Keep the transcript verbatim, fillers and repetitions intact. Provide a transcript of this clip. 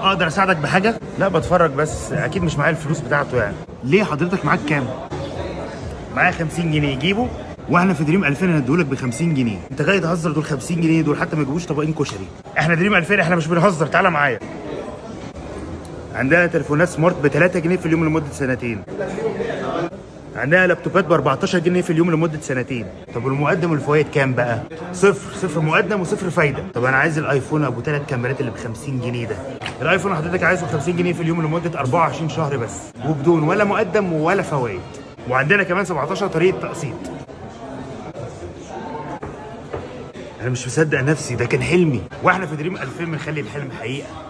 اقدر اساعدك بحاجه؟ لا بتفرج بس، اكيد مش معايا الفلوس بتاعته يعني. ليه حضرتك معاك كام؟ معايا خمسين جنيه، جيبه واحنا في دريم ألفين هنديهولك ب خمسين جنيه. انت جاي تهزر؟ دول خمسين جنيه دول حتى ما يجيبوش طبقين كشري. احنا دريم ألفين، احنا مش بنهزر، تعالى معايا. عندنا تليفونات سمارت ب تلاتة جنيه في اليوم لمده سنتين. عندنا لابتوبات ب أربعتاشر جنيه في اليوم لمده سنتين. طب والمقدم والفوائد كام بقى؟ صفر، صفر مقدم وصفر فايده. طب انا عايز الايفون ابو ثلاث كاميرات اللي ب خمسين جنيه ده. الايفون حضرتك عايزه ب خمسين جنيه في اليوم لمده أربعة وعشرين شهر بس، وبدون ولا مقدم ولا فوائد. وعندنا كمان سبعتاشر طريقه تقسيط. انا مش مصدق نفسي، ده كان حلمي، واحنا في دريم ألفين بنخلي الحلم حقيقه.